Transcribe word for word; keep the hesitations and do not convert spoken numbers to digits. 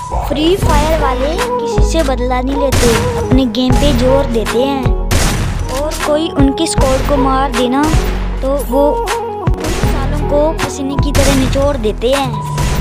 Free fire वाले किसी से बदला नहीं लेते, अपने गेम पे जोर देते हैं और कोई उनके स्क्वाड को मार देना तो वो सालों को पसीने की तरह निचोड़ देते हैं।